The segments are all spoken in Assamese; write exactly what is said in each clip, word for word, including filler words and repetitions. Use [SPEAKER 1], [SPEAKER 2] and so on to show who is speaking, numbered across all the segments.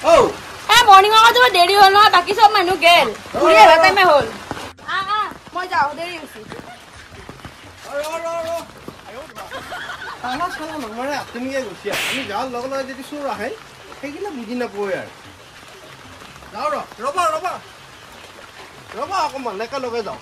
[SPEAKER 1] ও
[SPEAKER 2] এ মর্নিং ওয়াক তো দেরি হল না বাকি সব মানুষ গেল ঘুরে এবার টাইমে হল আ আ মই যাও দেরি হইছে
[SPEAKER 1] র র র তাহলে সালা নমরে আপনি গিয়ে গছিয়া আমি যাও লগ লগ যদি সুর আহে সেইগিলা বুঝি নাপয় আর যাও র রবা রবা ৰবা অকমান লেকা লগে যাও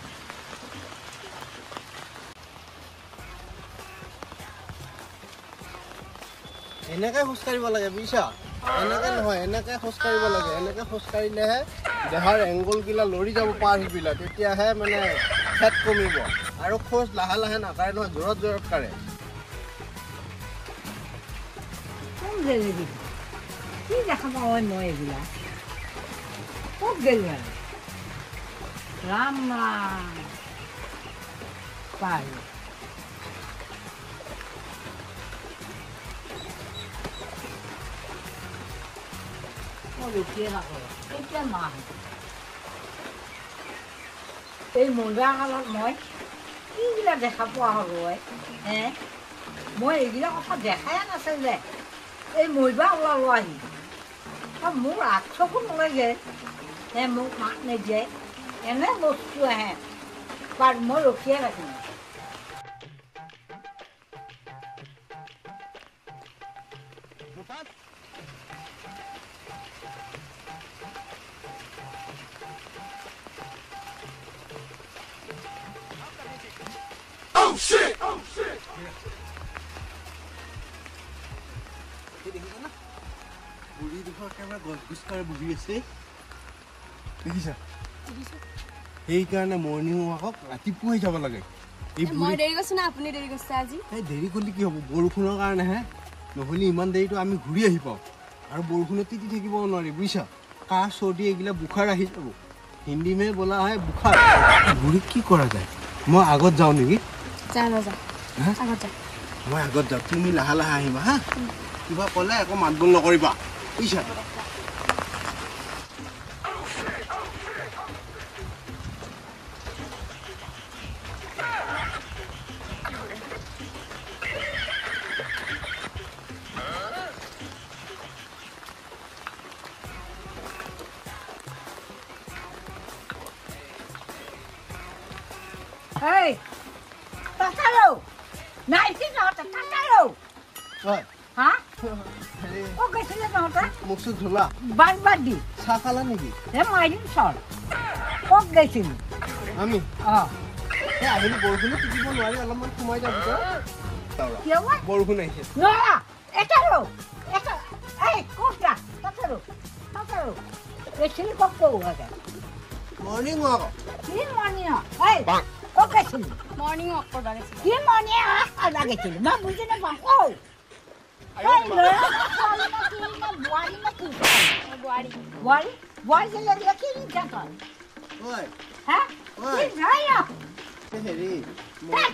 [SPEAKER 1] এনেকে খোজ কাঢ়িব লাগে বুজিছা এনেকে নহয় এনেকে খোজ কাঢ়িব লাগে এনেকে খোজ কাঢ়িলেহে দেহৰ এংগল গিলা লৰি যাব পাৰ হিবিলা তেতিয়াহে মানে ফেট কমিব আৰু খোজ লাহে লাহে নাকাঢ়ে নহয় জোৰত জোৰত কাঢ়ে
[SPEAKER 3] কোন গেলি কি দেখা পাওঁ মই এইবিলাক ক'ত গেলি ৰাম ৰাম পাই মই ৰখিয়ে নাকৰোঁ এতিয়া মাহ এই মজা কালত মই কিবিলাক দেখা পোৱা হ'লো হে মই এইবিলাক কথা দেখাই নাছিল যে এই মৰিবা ওলালো আহি মোৰ আঠশকো নালাগে হে মোক মাত নিদিয়ে এনে বস্তু আহে বাৰু মই ৰখিয়ে ৰাখিম
[SPEAKER 1] Oh shit! Oh shit! বুঢ়ী দুখৰ একেবাৰে গছ গুছ কৰি বহি আছে দেখিছা সেইকাৰণে মৰ্ণিং ৱাকক ৰাতিপুৱাই যাব লাগে
[SPEAKER 2] মই দেৰি গৈছো না আপুনি দেৰি গৈছে আজি
[SPEAKER 1] এই দেৰি কৰিলে কি হ'ব বৰষুণৰ কাৰণেহে নহ'লে ইমান দেৰিটো আমি ঘূৰি আহি পাওঁ আৰু বৰষুণত তিতি থাকিব নোৱাৰি বুজিছা কাহ চৰ্দি এইগিলা বুখাৰ আহি যাব হিন্দী মে বোলা হয় বুখাৰ বুঢ়ীক কি কৰা যায় মই আগত যাওঁ নেকি
[SPEAKER 2] যাওঁ যাওঁ আগত যাওঁ
[SPEAKER 1] মই আগত যাওঁ তুমি লাহে লাহে আহিবা হা কিবা ক'লে একো মাত বোল নকৰিবা বুজিছা
[SPEAKER 3] Hey, Tataro! Nice not a Tataro!
[SPEAKER 1] What?
[SPEAKER 3] Huh? Okay, see you not a
[SPEAKER 1] মুখটো ধুলা
[SPEAKER 3] bad buddy.
[SPEAKER 1] চাহ খালা নেকি
[SPEAKER 3] Am I in short? Okay, see you.
[SPEAKER 1] আমি
[SPEAKER 3] Oh,
[SPEAKER 1] এই আহিলো বৰষুণত তিতিব নোৱাৰি অলপমান সোমাই যাম
[SPEAKER 3] you what?
[SPEAKER 1] বৰষুণ আহিছে
[SPEAKER 3] No, Tataro! Hey, Costa, Tataro, Tataro. Let's see what goes again.
[SPEAKER 1] Morning walk
[SPEAKER 3] Good morning. Hey, okay, see you.
[SPEAKER 2] Morning walk করবা গেছি
[SPEAKER 3] Good morning. I like it. Mom, we didn't want to. Hey, look, boy,
[SPEAKER 2] বুয়ারি
[SPEAKER 3] boy, boy, the little kid cat on.
[SPEAKER 1] ঐ
[SPEAKER 3] Huh?
[SPEAKER 1] Oi.
[SPEAKER 3] He's right up.
[SPEAKER 1] এই হেৰি
[SPEAKER 3] Hey,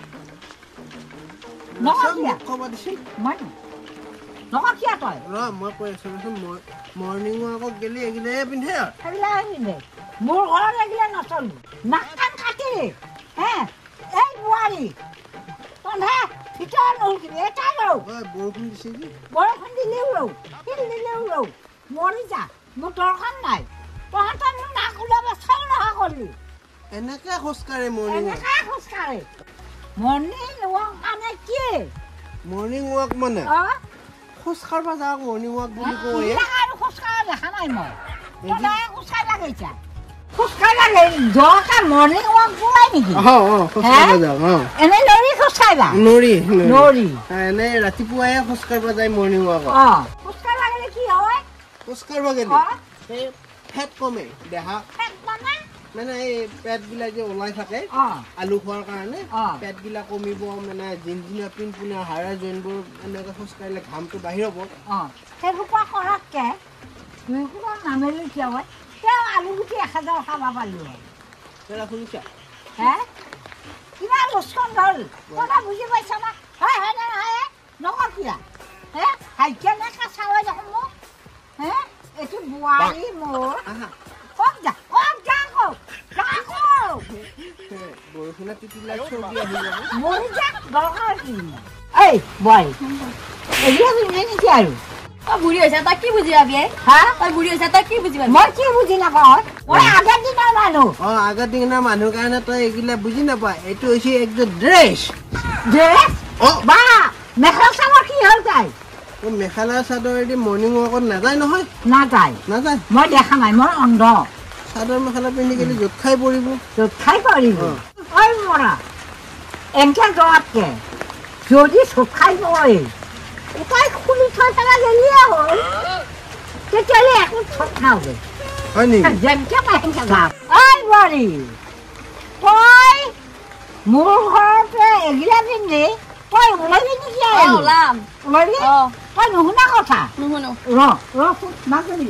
[SPEAKER 3] no, yeah.
[SPEAKER 1] ক'ব দিছিল
[SPEAKER 3] Money. No, I can't.
[SPEAKER 1] ৰ মই কৈ আছো ৰচোন মৰ্ণিং ৱাকত গেলি এইগিলাহে পিন্ধে আৰু
[SPEAKER 3] I love you. More or regular not on. Nakan Kati. Eh, hey, boy. Don't have. It's all over. It's all over.
[SPEAKER 1] ঐ বৰষুণ দিছে কি
[SPEAKER 3] বৰষুণ দিলেও ৰৌ দিলেও ৰৌ মৰি যা মোৰ দৰকাৰ নাই তহঁতৰ মোক নাক ওলাব চাও নহা কৰিলি
[SPEAKER 1] এনেকে খোজ কাঢ়ে মৰ্ণিং ৱাক
[SPEAKER 3] এনেকৈ খোজকাঢ়ে মৰ্ণিং ৱাক মানে কি
[SPEAKER 1] মৰ্ণিং ৱাক মানে
[SPEAKER 3] অঁ
[SPEAKER 1] খোজ কাঢ়িব যাওক মৰ্ণিং ৱাক বুলি কয়
[SPEAKER 3] এইবিলাক আৰু খোজকাঢ়া দেখা নাই মই তই খোজকাঢ় লাগিছা খোজকাঢ় লাগে দৰকাৰ মৰ্ণিং ৱাক বোলাই নেকি
[SPEAKER 1] অঁ অঁ খোজ কাঢ়িব যাওক অঁ
[SPEAKER 3] এনে নৰি খোজকাঢ়িবা
[SPEAKER 1] নৰি
[SPEAKER 3] নৰি
[SPEAKER 1] এনে ৰাতিপুৱাহে খোজ কাঢ়িব যায় মৰ্ণিং ৱাকত
[SPEAKER 3] অঁ খোজকাঢ় লাগিলে কি হয়
[SPEAKER 1] খোজ কাঢ়িব গেলি
[SPEAKER 3] অঁ
[SPEAKER 1] সেই ফেট কমে দেহা
[SPEAKER 3] ফেট মানে
[SPEAKER 1] মানে এই পেটবিলাক যে ওলাই থাকে
[SPEAKER 3] অঁ
[SPEAKER 1] আলু খোৱাৰ কাৰণে
[SPEAKER 3] অঁ
[SPEAKER 1] পেটবিলাক কমিব মানে জিনজিনীয়া পিনপিনীয়া হাড়া জইনবোৰ এনেকৈ খোজ কাঢ়িলে ঘামটো বাহিৰ হ'ব
[SPEAKER 3] অঁ সেইসোপা কৰাতকৈ দুই সোপা নামেলি কিয় হয় তেওঁ আলুগুটি এসাঁজৰ খাব পাৰিলো হয়
[SPEAKER 1] তেৰা শুনিছা
[SPEAKER 3] হে কিমান লোচকন হ'ল কথা বুজি পাইছ না হয় হয় নে নহয় নকওঁ কিয়া হে হাইকেনেকৈ চাওঁ দেখোন মোক হে এইটো বোৱাৰী মোৰ
[SPEAKER 1] আহা
[SPEAKER 3] কওক যা কওক যা কওক যা কওক
[SPEAKER 1] বৰষুণত তিতিলে চৰ্দি আহি যাব
[SPEAKER 3] মৰি যাক দৰকাৰ কি এই বোৱাৰী এইবিলাক পিন্ধে নেকি আৰু
[SPEAKER 2] তই বুঢ়ী হৈছে তই কি বুজি পাবি
[SPEAKER 3] হা
[SPEAKER 2] তই বুঢ়ী হৈছে তই কি বুজি পাবি
[SPEAKER 3] মই কি বুজি নাপাওঁ মই আগৰ দিনৰ মানুহ
[SPEAKER 1] অ আগৰ দিনৰ মানুহ কাৰণে তই এইগিলা বুজি নাপা এইটো হৈছে একযোৰ ড্ৰেছ
[SPEAKER 3] ড্ৰেছ
[SPEAKER 1] অ
[SPEAKER 3] বা মেখেলা চাদৰ কি হ'ল তাই
[SPEAKER 1] ও মেখেলা চাদৰেদি মৰ্ণিং ৱাকত নাযায় নহয়
[SPEAKER 3] নাযায়
[SPEAKER 1] নাযায়
[SPEAKER 3] মই দেখা নাই মই অন্ধ
[SPEAKER 1] চাদৰ মেখেলা পিন্ধি গেলি য'ত খাই পৰিব
[SPEAKER 3] য'ত খাই পাৰিব ঐ মৰা এনেকে যোৱাতকে যদি চুপ খাই পৰে তাই খুলি থৈ পেলাই গেলিয়ে হ'ল তেতিয়াহ'লে একো চব নাওগে
[SPEAKER 1] হয় নেকি
[SPEAKER 3] যেনকে পাই সেনকে যাম ঐ বোৱাৰী তই মোৰ ঘৰতে এগিলা পিন্ধি তই ওলাবি নেকি
[SPEAKER 2] অ ওলাম
[SPEAKER 3] ওলাবি
[SPEAKER 2] অ
[SPEAKER 3] তই নুশুনা কথা
[SPEAKER 2] নুশুনো
[SPEAKER 3] ৰ ৰ মাজনী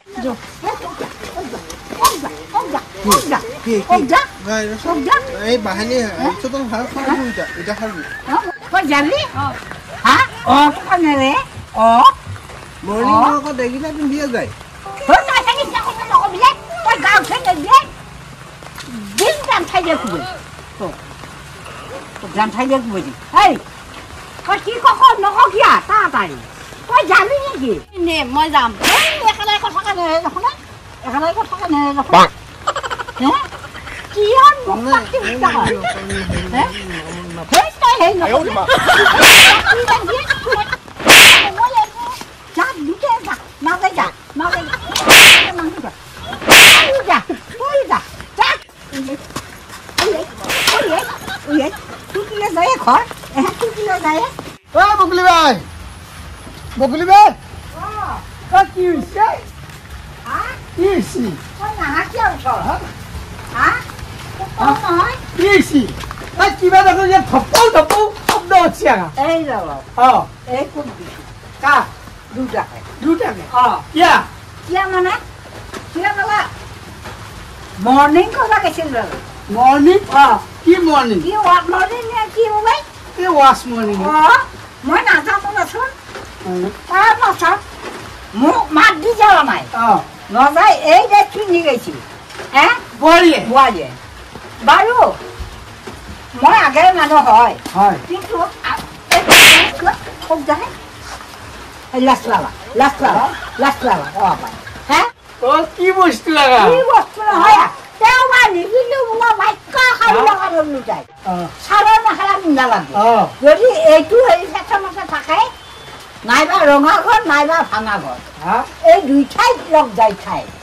[SPEAKER 1] কি কি এই বাহানি চোন ভাল খাব এটা এটা খাবি
[SPEAKER 3] তই যাবি হা অ তই নেৰে অ
[SPEAKER 1] মৰ্ণিং ৱাকত এইগিলা পিন্ধিয়ে যায়
[SPEAKER 3] তই নাথাকি কথা নকবিলে তই গাঁও খেলে দিয়ে দিন যাম খাই দিয়ে কুবি যাম খাই দিয়ে কুবি এই তই কি কক নককিয়া তাড়াতাড়ি তই যাবি নেকি
[SPEAKER 2] নে মই যাম
[SPEAKER 3] এখানে কথা কেনে দেখোন এখানে কথা কেনে দেখোন হে কি আর মুখ কি কথা হে হে তাই হে না যা দুটে যা না যা না যা না যা যা তুই যা যা ওই ওই ওই তুই কি যায় ঘর এ তুই কি যায়
[SPEAKER 1] ও বকুলি ভাই বকুলি ভাই ও কি হইছে
[SPEAKER 3] হা
[SPEAKER 1] কি হইছে
[SPEAKER 3] ওই না কি আছো হা ও নয়
[SPEAKER 1] কি হইছে তাই কিবা দেখো যে থপল থপল শব্দ হচ্ছে আগা
[SPEAKER 3] এই যাও
[SPEAKER 1] অ
[SPEAKER 3] এই কোন
[SPEAKER 1] কা
[SPEAKER 3] দুটা
[SPEAKER 1] দুটাকে
[SPEAKER 3] অ
[SPEAKER 1] ইয়া
[SPEAKER 3] কিয়া মানে কিয়া মানে মর্নিং কথা গেছিল
[SPEAKER 1] মর্নিং
[SPEAKER 3] অ
[SPEAKER 1] কি মর্নিং
[SPEAKER 3] কি ওয়াট মর্নিং নে কি ওলাই
[SPEAKER 1] কি ওয়াশ মর্নিং
[SPEAKER 3] অ মই না জানো না শুন তার মাথা মুখ মাত দি যাওয়া নাই
[SPEAKER 1] অ
[SPEAKER 3] নজাই এই যে কিনি গেছি হ্যাঁ
[SPEAKER 1] বড়িয়ে
[SPEAKER 3] বুয়ায়ে বাৰু মই আগেৰ মানুহ হয়
[SPEAKER 1] হয়
[SPEAKER 3] কিন্তু খুব যায় লাসলালা লাসলালা লাসলালা ও পায় হ্যাঁ
[SPEAKER 1] ও কি বস্তু লাগা
[SPEAKER 3] কি বস্তু নহয় তেও মানে কিন্তু মই মাইকা খাই লগা ৰলু যায়
[SPEAKER 1] অ
[SPEAKER 3] সাৰৰ মেখেলা পিন্ধা লাগে
[SPEAKER 1] অ
[SPEAKER 3] যদি এইটো হেৰি চেঁচা মাছে থাকে নাইবা ৰঙা ঘৰ নাইবা ভাঙা ঘৰ
[SPEAKER 1] হা
[SPEAKER 3] এই দুই ঠাইত লগ যাই খায়